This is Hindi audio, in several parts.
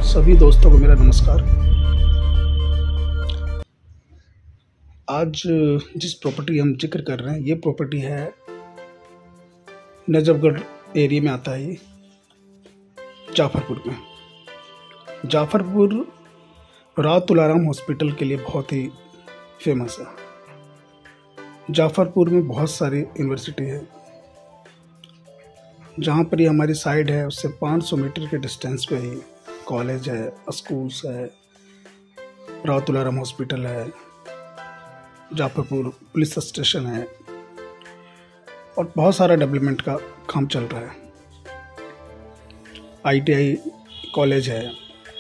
सभी दोस्तों को मेरा नमस्कार। आज जिस प्रॉपर्टी हम जिक्र कर रहे हैं ये प्रॉपर्टी है नजफगढ़ एरिया में आता है। ये जाफरपुर में। जाफरपुर राव तुलाराम हॉस्पिटल के लिए बहुत ही फेमस है। जाफरपुर में बहुत सारी यूनिवर्सिटी है। जहाँ पर ये हमारी साइड है उससे 500 मीटर के डिस्टेंस पे ही कॉलेज है, स्कूल्स है, राव तुलाराम हॉस्पिटल है, जाफरपुर पुलिस स्टेशन है और बहुत सारा डेवलपमेंट का काम चल रहा है। ITI कॉलेज है।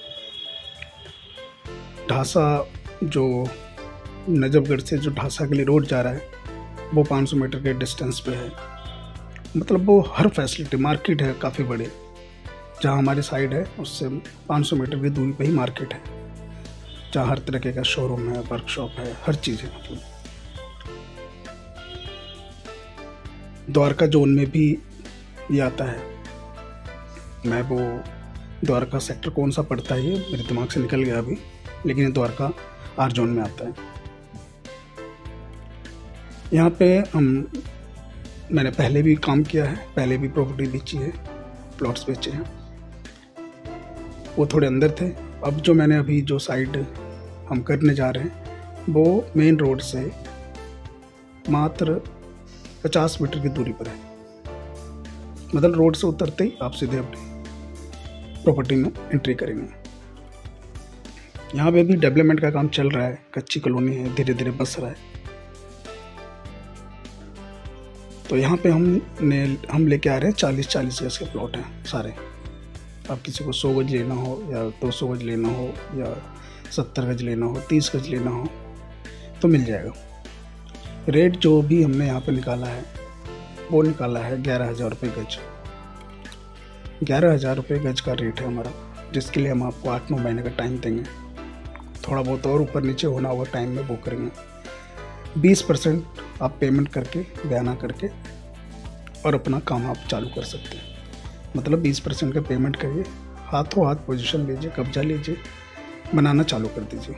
ढासा जो नजफगढ़ से जो ढासा के लिए रोड जा रहा है वो 500 मीटर के डिस्टेंस पे है। मतलब वो हर फैसिलिटी, मार्केट है काफ़ी बड़े। जहाँ हमारी साइड है उससे 500 मीटर की दूरी पे ही मार्केट है, जहाँ हर तरीके का शोरूम है, वर्कशॉप है, हर चीज़ है। मतलब द्वारका जोन में भी ये आता है। मैं वो द्वारका सेक्टर कौन सा पड़ता है ये मेरे दिमाग से निकल गया अभी, लेकिन ये द्वारका R जोन में आता है। यहाँ पे मैंने पहले भी काम किया है, पहले भी प्रॉपर्टी बेची है, प्लॉट्स बेचे हैं। वो थोड़े अंदर थे। अब जो मैंने अभी जो साइड हम करने जा रहे हैं वो मेन रोड से मात्र 50 मीटर की दूरी पर है। मतलब रोड से उतरते ही आप सीधे अपनी प्रॉपर्टी में एंट्री करेंगे। यहाँ पे भी डेवलपमेंट का काम चल रहा है, कच्ची कॉलोनी है, धीरे धीरे बस रहा है। तो यहाँ पे हम लेके आ रहे हैं 40-40 गज के प्लॉट हैं सारे। आप किसी को 100 गज लेना हो या 200 गज लेना हो या 70 गज लेना हो, 30 गज लेना हो तो मिल जाएगा। रेट जो भी हमने यहाँ पे निकाला है वो निकाला है 11,000 रुपये गज। 11,000 रुपये गज का रेट है हमारा, जिसके लिए हम आपको 8-9 महीने का टाइम देंगे। थोड़ा बहुत और ऊपर नीचे होना होगा टाइम में वो करेंगे। 20% आप पेमेंट करके, बयाना करके और अपना काम आप चालू कर सकते हैं। मतलब 20% का पेमेंट करिए, हाथों हाथ पोजीशन लीजिए, कब्जा लीजिए, बनाना चालू कर दीजिए।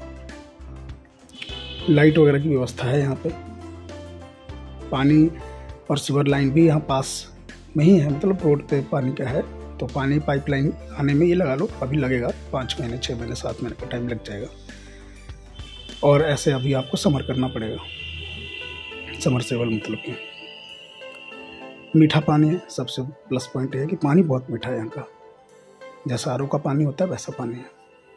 लाइट वगैरह की व्यवस्था है यहाँ पे। पानी और सीवर लाइन भी यहाँ पास में ही है। मतलब रोड पे पानी का है तो पानी पाइपलाइन आने में ये लगा लो अभी लगेगा 5 महीने, 6 महीने, 7 महीने का टाइम लग जाएगा। और ऐसे अभी आपको समर करना पड़ेगा। समर सेवल मतलब कि मीठा पानी है। सबसे प्लस पॉइंट है कि पानी बहुत मीठा है यहाँ का। जैसा RO का पानी होता है वैसा पानी है।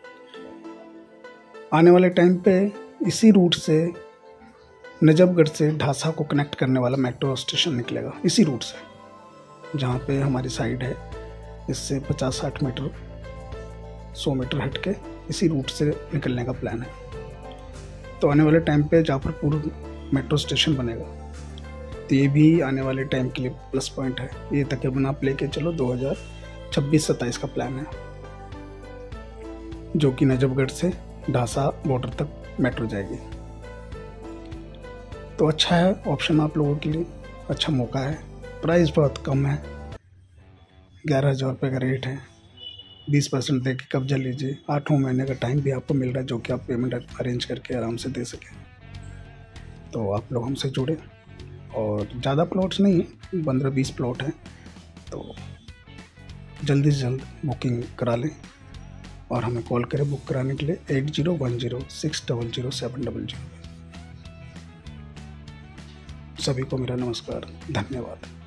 आने वाले टाइम पे इसी रूट से नजफगढ़ से ढासा को कनेक्ट करने वाला मेट्रो स्टेशन निकलेगा इसी रूट से। जहाँ पे हमारी साइड है इससे 50-60 मीटर, 100 मीटर हट के इसी रूट से निकलने का प्लान है। तो आने वाले टाइम पे जाफरपुर मेट्रो स्टेशन बनेगा। तो ये भी आने वाले टाइम के लिए प्लस पॉइंट है। ये तकरीबन आप लेके चलो 2026-27 का प्लान है, जो कि नजफगढ़ से ढासा बॉर्डर तक मेट्रो जाएगी। तो अच्छा है ऑप्शन आप लोगों के लिए, अच्छा मौका है। प्राइस बहुत कम है, 11,000 रुपये का रेट है। 20% दे के कब्जा लीजिए। 8 महीने का टाइम भी आपको मिल रहा है, जो कि आप पेमेंट अरेंज करके आराम से दे सकें। तो आप लोग हमसे जुड़े। और ज़्यादा प्लॉट्स नहीं है, 15-20 प्लॉट हैं। तो जल्दी से जल्द बुकिंग करा लें और हमें कॉल करें बुक कराने के लिए 8010600700। सभी को मेरा नमस्कार, धन्यवाद।